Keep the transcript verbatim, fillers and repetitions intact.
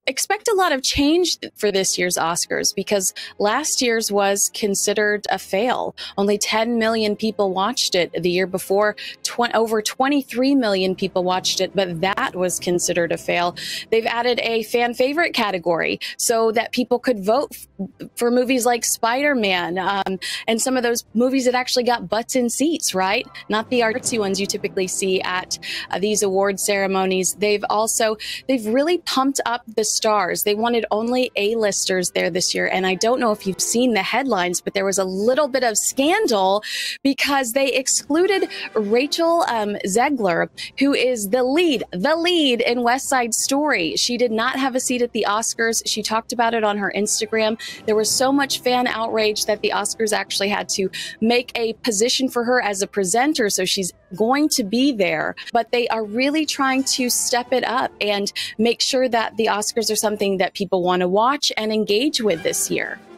expect a lot of change for this year's Oscars because last year's was considered a fail. Only ten million people watched it. The year before, tw over twenty-three million people watched it, but that was considered a fail. They've added a fan favorite category so that people could vote for movies like Spider-Man um, and some of those movies that actually got butts in seats, right? Not the artsy ones you typically see at uh, these award ceremonies. They've also, they've really pumped up the stars. They wanted only A-listers there this year. And I don't know if you've seen the headlines, but there was a little bit of scandal because they excluded Rachel um, Zegler, who is the lead, the lead in West Side Story. She did not have a seat at the Oscars. She talked about it on her Instagram. There was so much fan outrage that the Oscars actually had to make a position for her as a presenter. So she's going to be there, but they are really trying to step it up and make sure that the Oscars are something that people want to watch and engage with this year.